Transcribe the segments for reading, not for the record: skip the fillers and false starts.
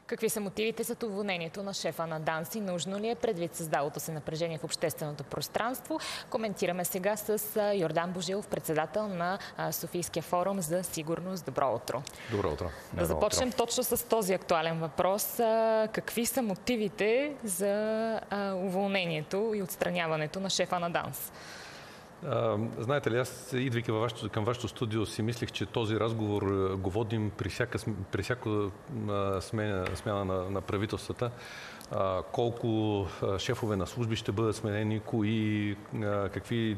Какви са мотивите за уволнението на шефа на ДАНС и нужно ли е предвид създалото се напрежение в общественото пространство? Коментираме сега с Йордан Божилов, председател на Софийския форум за сигурност. Добро утро. Добро утро. Да започнем точно с този актуален въпрос. Какви са мотивите за уволнението и отстраняването на шефа на ДАНС? Знаете ли, аз, идвайки към вашето студио, си мислех, че този разговор го водим при всяка смяна на правителствата. Колко шефове на служби ще бъдат сменени, какви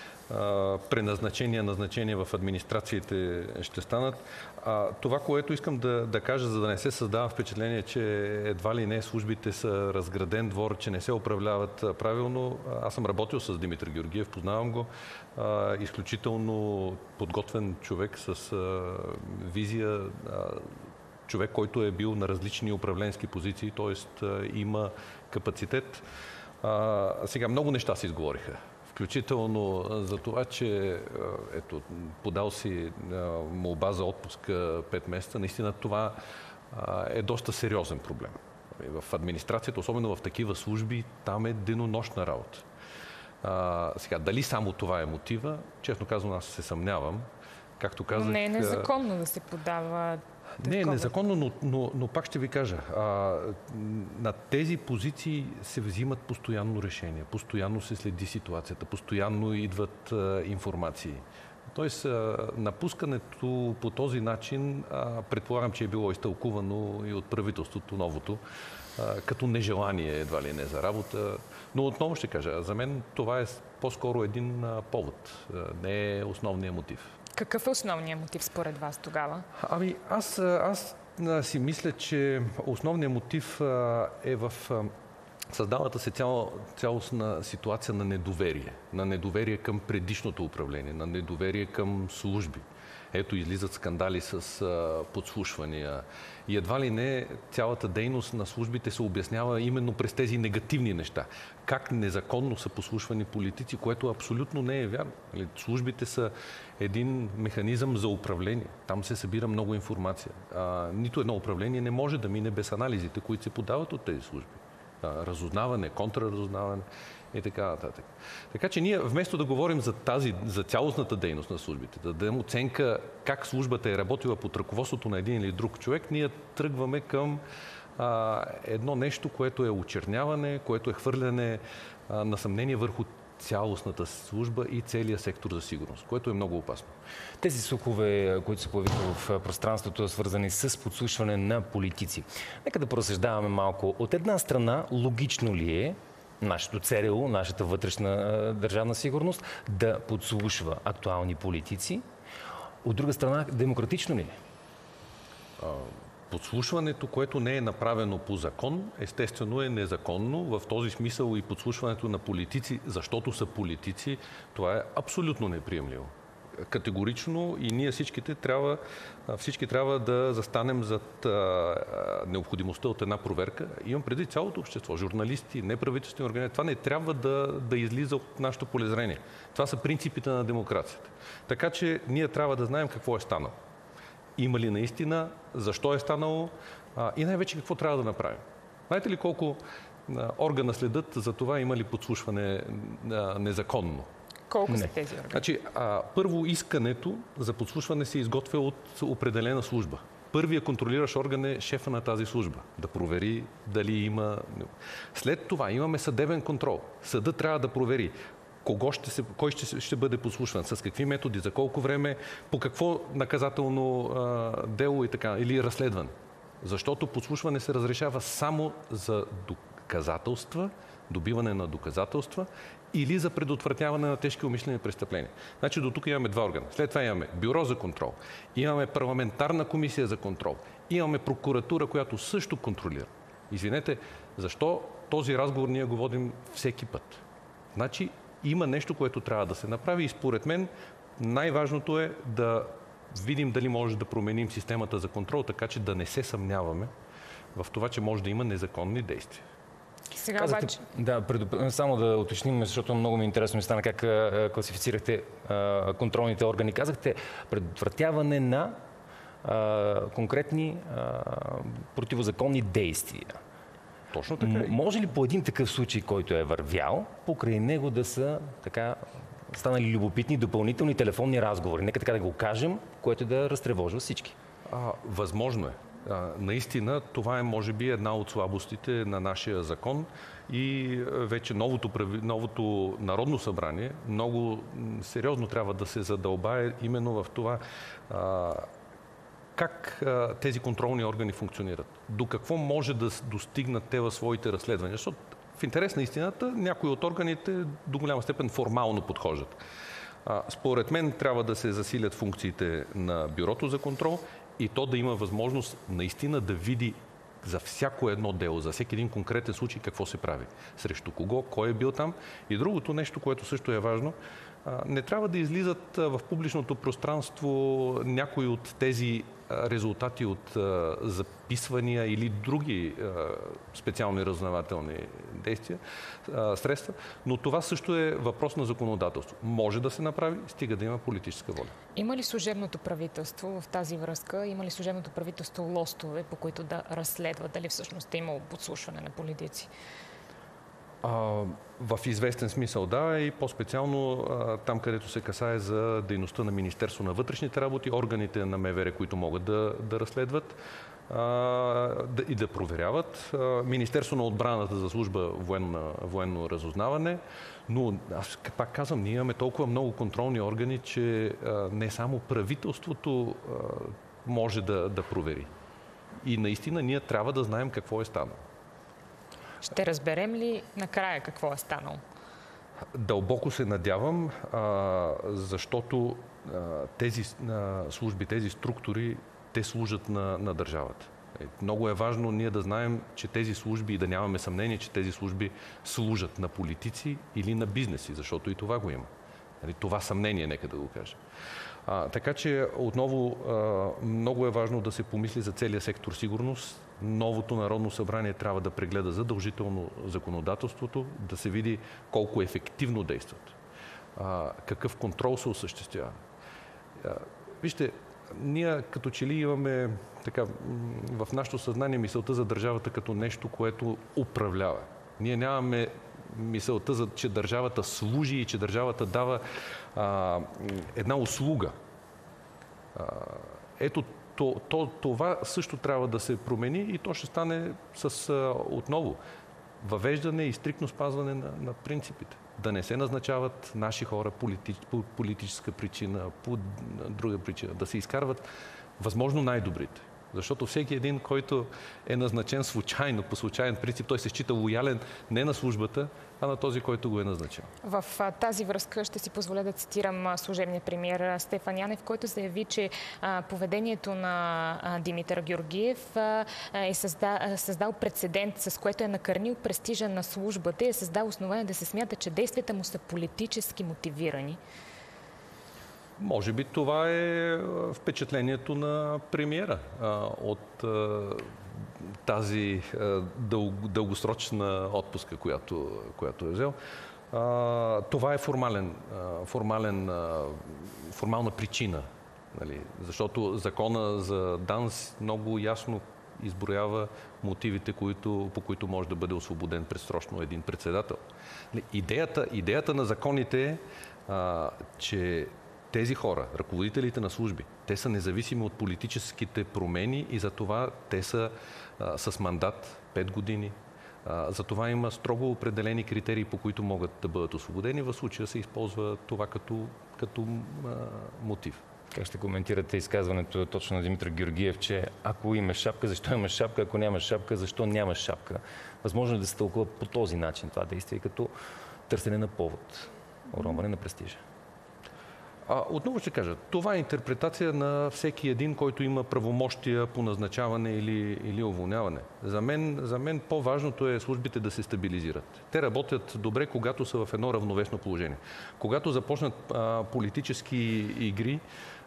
назначения в администрациите ще станат. Това, което искам да кажа, за да не се създава впечатление, че едва ли не службите са разграден двор, че не се управляват правилно. Аз съм работил с Димитър Георгиев, познавам го. Изключително подготвен човек с визия, човек, който е бил на различни управленски позиции, т.е. има капацитет. Сега много неща се изговориха. Включително за това, че подал си молба за отпуск 5 месеца. Наистина това е доста сериозен проблем. В администрацията, особено в такива служби, там е денонощна работа. Сега, дали само това е мотива, честно казвам, аз се съмнявам. Както казах, не е незаконно да се подава. Не е незаконно, но пак ще ви кажа, на тези позиции се взимат постоянно решения, постоянно се следи ситуацията, постоянно идват информации. Тоест, напускането по този начин, предполагам, че е било изтълкувано и от правителството новото, като нежелание едва ли не за работа. Но отново ще кажа, за мен това е по-скоро един повод, не е основният мотив. Какъв е основният мотив според вас тогава? Ами, аз си мисля, че основният мотив е в създалата се цялостна ситуация на недоверие. На недоверие към предишното управление, на недоверие към служби. Ето, излизат скандали с подслушвания. И едва ли не цялата дейност на службите се обяснява именно през тези негативни неща. Как незаконно са подслушвани политици, което абсолютно не е вярно. Службите са един механизъм за управление. Там се събира много информация. Нито едно управление не може да мине без анализите, които се подават от тези служби. Разузнаване, контраразузнаване и така нататък. Така че ние, вместо да говорим за цялостната дейност на службите, да дадем оценка как службата е работила под ръководството на един или друг човек, ние тръгваме към едно нещо, което е очерняване, което е хвърляне на съмнение върху цялостната служба и целия сектор за сигурност, което е много опасно. Тези слухове, които се появиха в пространството, свързани с подслушване на политици. Нека да поразсъждаваме малко. От една страна, логично ли е нашето ЦРУ, нашата вътрешна държавна сигурност, да подслушва актуални политици? От друга страна, демократично ли е? Подслушването, което не е направено по закон, естествено е незаконно. В този смисъл и подслушването на политици, защото са политици, това е абсолютно неприемливо. Категорично и ние всички трябва да застанем зад необходимостта от една проверка. Имам преди цялото общество, журналисти, неправителствени организации. Това не трябва да излиза от нашето полезрение. Това са принципите на демокрацията. Така че ние трябва да знаем какво е станало. Има ли наистина, защо е станало и най-вече какво трябва да направим. Знаете ли колко органа следят за това има ли подслушване незаконно? Колко са тези органи? Значи, първо искането за подслушване се изготвя от определена служба. Първият контролиращ орган е шефа на тази служба. Да провери дали има. След това имаме съдебен контрол. Съдът трябва да провери кой ще бъде подслушван, с какви методи, за колко време, по какво наказателно дело и така, или разследване. Защото подслушване се разрешава само за доказателства, добиване на доказателства или за предотвратяване на тежки умишлени престъпления. Значи до тук имаме два органа. След това имаме бюро за контрол, имаме парламентарна комисия за контрол, имаме прокуратура, която също контролира. Извинете, защо този разговор ние го водим всеки път? Значи има нещо, което трябва да се направи и според мен най-важното е да видим дали може да променим системата за контрол, така че да не се съмняваме в това, че може да има незаконни действия. Сега обаче... Да, само да уточним, защото много ми интересно ми стана как класифицирахте контролните органи. Казахте предотвратяване на конкретни противозаконни действия. Точно така. Може ли по един такъв случай, който е вървял, покрай него да са станали любопитни допълнителни телефонни разговори? Нека така да го кажем, което да разтревожва всички. Възможно е. Наистина, това е може би една от слабостите на нашия закон и вече новото Народно събрание много сериозно трябва да се задълбае именно в това как тези контролни органи функционират. До какво може да достигнат те в своите разследвания. Защото в интерес на истината някои от органите до голяма степен формално подхождат. Според мен трябва да се засилят функциите на Бюрото за контрол и то да има възможност наистина да види за всяко едно дело, за всеки един конкретен случай какво се прави. Срещу кого, кой е бил там. И другото нещо, което също е важно, не трябва да излизат в публичното пространство някои от тези резултати от записвания или други специални разузнавателни действия, средства, но това също е въпрос на законодателство. Може да се направи, стига да има политическа воля. Има ли служебното правителство в тази връзка, има ли служебното правителство лостове, по които да разследва дали всъщност е имало подслушване на политици? В известен смисъл да, и по-специално там, където се касае за дейността на Министерство на вътрешните работи, органите на МВР, които могат да разследват и да проверяват. Министерство на отбраната за служба военно разузнаване. Но аз пак казвам, ние имаме толкова много контролни органи, че не само правителството може да провери. И наистина ние трябва да знаем какво е станало. Ще разберем ли накрая какво е станало? Дълбоко се надявам, защото тези служби, тези структури, те служат на държавата. Много е важно ние да знаем, че тези служби, и да нямаме съмнение, че тези служби служат на политици или на бизнеси, защото и това го има. Това съмнение, нека да го кажа. Така че отново много е важно да се помисли за целия сектор сигурност. Новото Народно събрание трябва да прегледа задължително законодателството, да се види колко ефективно действат, какъв контрол се осъществява. Вижте, ние като че ли имаме в нашето съзнание мисълта за държавата като нещо, което управлява. Ние нямаме мисълта, че държавата служи и че държавата дава една услуга. Ето това също трябва да се промени и то ще стане с отново въвеждане и стриктно спазване на принципите. Да не се назначават наши хора по политическа причина, по друга причина. Да се изкарват възможно най-добрите. Защото всеки един, който е назначен случайно, по случайен принцип, той се счита лоялен не на службата, а на този, който го е назначил. В тази връзка ще си позволя да цитирам служебния премиер Стефан Янев, който заяви, че поведението на Димитър Георгиев е създал прецедент, с което е накърнил престижа на службата и е създал основание да се смята, че действията му са политически мотивирани. Може би това е впечатлението на премиера от тази дългосрочна отпуска, която е взел. Това е формална причина. Нали? Защото закона за ДАНС много ясно изброява мотивите, по които може да бъде освободен предсрочно един председател. Идеята на законите е, че тези хора, ръководителите на служби, те са независими от политическите промени и затова те са с мандат 5 години. Затова има строго определени критерии, по които могат да бъдат освободени. В случая се използва това като мотив. Как ще коментирате изказването точно на Димитър Георгиев, че ако имаш шапка, защо имаш шапка, ако нямаш шапка, защо нямаш шапка? Възможно е да се тълкува по този начин това действие, като търсене на повод, уронване на престижа. Отново ще кажа, това е интерпретация на всеки един, който има правомощия по назначаване или уволняване. За мен по-важното е службите да се стабилизират. Те работят добре, когато са в едно равновесно положение. Когато започнат политически игри,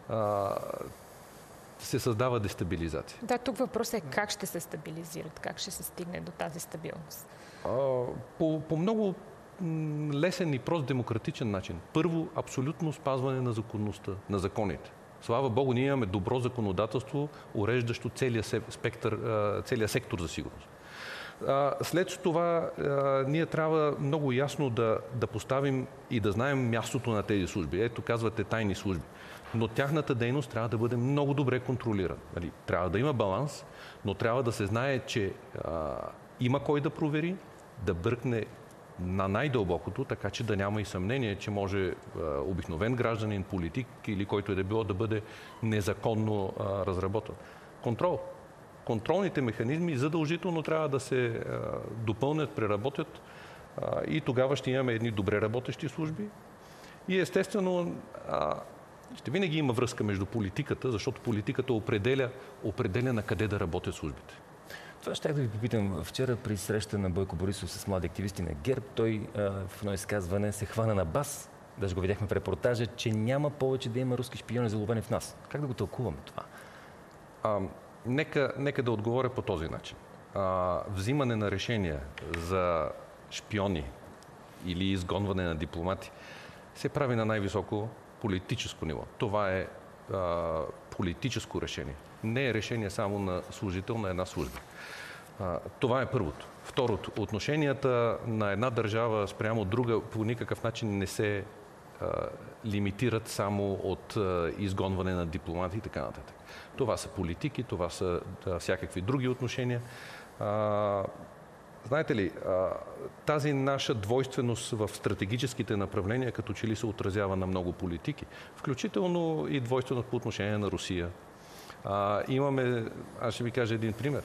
се създава дестабилизация. Да, тук въпросът е как ще се стабилизират, как ще се стигне до тази стабилност? По много лесен и прост демократичен начин. Първо, абсолютно спазване на законността, на законите. Слава Богу, ние имаме добро законодателство, уреждащо целия сектор за сигурност. След това ние трябва много ясно да поставим и да знаем мястото на тези служби. Ето, казвате тайни служби. Но тяхната дейност трябва да бъде много добре контролирана. Трябва да има баланс, но трябва да се знае, че има кой да провери, да бръкне на най-дълбокото, така че да няма и съмнение, че може обикновен гражданин, политик или който е да било да бъде незаконно разработен. Контрол. Контролните механизми задължително трябва да се допълнят, преработят и тогава ще имаме едни добре работещи служби. И естествено, ще винаги има връзка между политиката, защото политиката определя на къде да работят службите. Това щях да ви попитам. Вчера при среща на Бойко Борисов с млади активисти на ГЕРБ, той в едно изказване се хвана на бас, даже го видяхме в репортажа, че няма повече да има руски шпиони заловени в нас. Как да го тълкуваме това? Нека да отговоря по този начин. Взимане на решения за шпиони или изгонване на дипломати се прави на най-високо политическо ниво. Това е политическо решение. Не е решение само на служител на една служба. Това е първото. Второто, отношенията на една държава спрямо друга по никакъв начин не се лимитират само от изгонване на дипломати и така нататък. Това са политики, това са всякакви други отношения. Знаете ли, тази наша двойственост в стратегическите направления като че ли се отразява на много политики, включително и двойственост по отношение на Русия. Аз ще ви кажа един пример.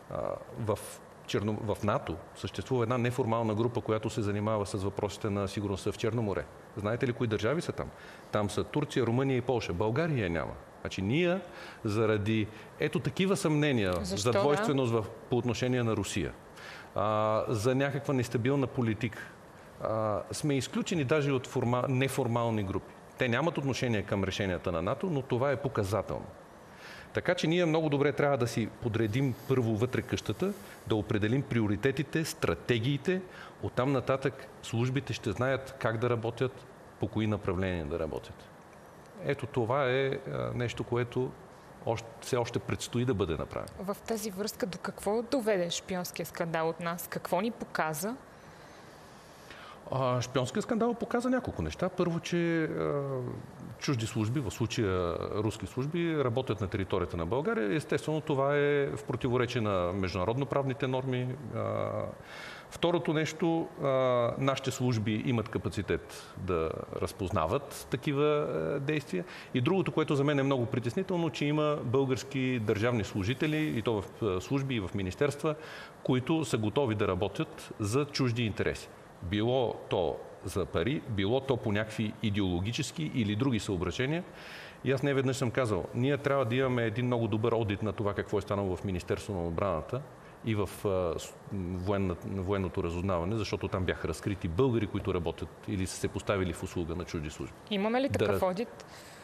В НАТО съществува една неформална група, която се занимава с въпросите на сигурността в Черно море. Знаете ли кои държави са там? Там са Турция, Румъния и Полша. България няма. Значи ние заради такива съмнения за двойственост по отношение на Русия, за някаква нестабилна политика, сме изключени даже от неформални групи. Те нямат отношение към решенията на НАТО, но това е показателно. Така че ние много добре трябва да си подредим първо вътре къщата, да определим приоритетите, стратегиите. Оттам нататък службите ще знаят как да работят, по кои направления да работят. Ето това е нещо, което все още предстои да бъде направено. В тази връзка до какво доведе шпионския скандал от нас? Какво ни показа? Шпионския скандал показа няколко неща. Първо, че чужди служби, в случая руски служби, работят на територията на България. Естествено, това е в противоречие на международно-правните норми. Второто нещо, нашите служби имат капацитет да разпознават такива действия. И другото, което за мен е много притеснително, че има български държавни служители, и то в служби и в министерства, които са готови да работят за чужди интереси. Било то за пари, било то по някакви идеологически или други съображения. И аз не веднъж съм казал, ние трябва да имаме един много добър одит на това какво е станало в Министерството на отбраната и в военното разузнаване, защото там бяха разкрити българи, които работят или са се поставили в услуга на чужди служби. Имаме ли такъв одит?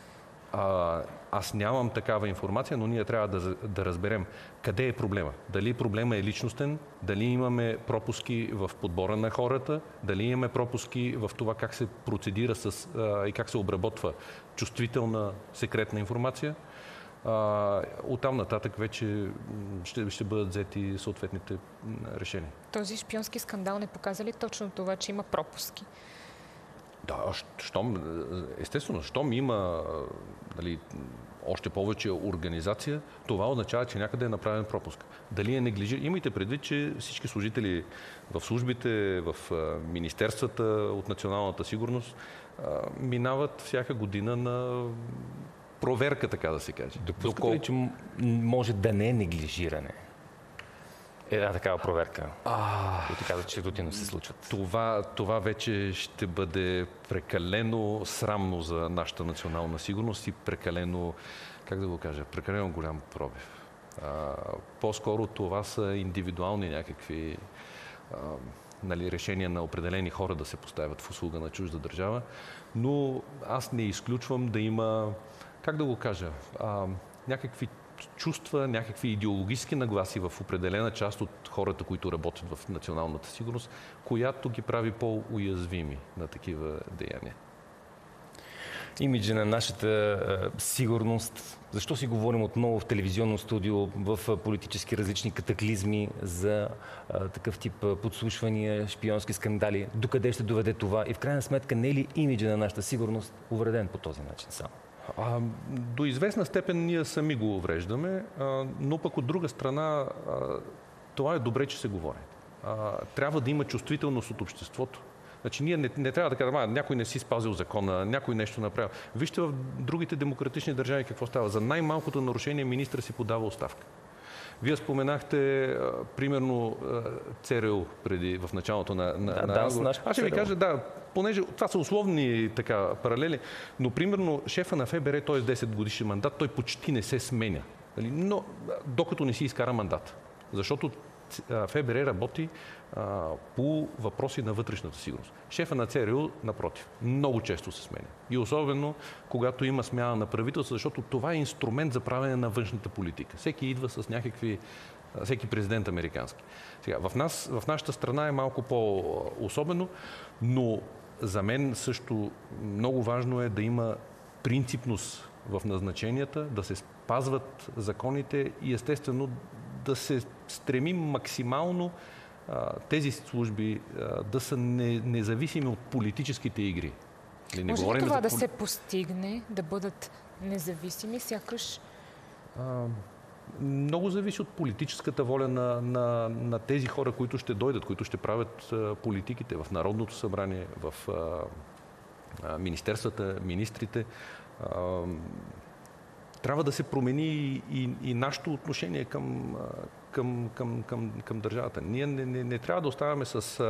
Аз нямам такава информация, но ние трябва да разберем къде е проблема. Дали проблема е личностен, дали имаме пропуски в подбора на хората, дали имаме пропуски в това как се процедира и как се обработва чувствителна секретна информация. Оттам нататък вече ще бъдат взети съответните решения. Този шпионски скандал не показа ли точно това, че има пропуски? Да, естествено, щом има още повече организация, това означава, че някъде е направен пропуск. Дали е неглижиран? Имайте предвид, че всички служители в службите, в министерствата от националната сигурност минават всяка година на проверка, така да се каже. Допускате ли, че може да не е неглижиране? Една такава проверка. Ти казват, че рутинно се случват. Това вече ще бъде прекалено срамно за нашата национална сигурност и прекалено, как да го кажа, прекалено голям пробив. По-скоро това са индивидуални някакви решения на определени хора да се поставят в услуга на чужда държава, но аз не изключвам да има, как да го кажа, някакви чувства, някакви идеологически нагласи в определена част от хората, които работят в националната сигурност, която ги прави по-уязвими на такива деяния. Имиджа на нашата сигурност. Защо си говорим отново в телевизионно студио, в политически различни катаклизми за такъв тип подслушвания, шпионски скандали? Докъде ще доведе това? И в крайна сметка не е ли имиджа на нашата сигурност увреден по този начин само? До известна степен ние сами го увреждаме, но пък от друга страна това е добре, че се говори. Трябва да има чувствителност от обществото. Значи ние не трябва да кажем, някой не си спазил закона, някой нещо направил. Вижте в другите демократични държави какво става. За най-малкото нарушение министър си подава оставка. Вие споменахте, примерно, ЦРУ в началото на... Аз ще ви кажа, понеже това са условни паралели, но примерно шефа на ФБР, т.е. 10 годишен мандат, той почти не се сменя. Но докато не си изкара мандат. Защото ФБР работи по въпроси на вътрешната сигурност. Шефа на ЦРУ, напротив, много често се сменя. И особено, когато има смяна на правителство, защото това е инструмент за правене на външната политика. Всеки идва с всеки президент американски. Сега, в нашата страна е малко по-особено, но за мен също много важно е да има принципност в назначенията, да се спазват законите и естествено да се стремим максимално тези служби да са независими от политическите игри. Може ли това да се постигне, да бъдат независими, сякаш? Много зависи от политическата воля на тези хора, които ще дойдат, които ще правят политиките в Народното събрание, в министерствата, министрите. Трябва да се промени и нашето отношение към държавата. Ние не трябва да оставаме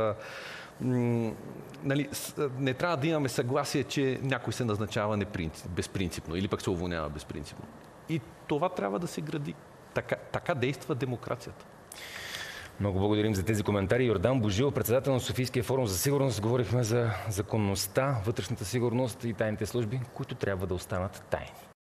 не трябва да имаме съгласие, че някой се назначава безпринципно или пък се уволнява безпринципно. И това трябва да се гради. Така действа демокрацията. Много благодарим за тези коментари. Йордан Божилов, председател на Софийския форум за сигурност. Говорихме за законността, вътрешната сигурност и тайните служби, които трябва да останат тайни.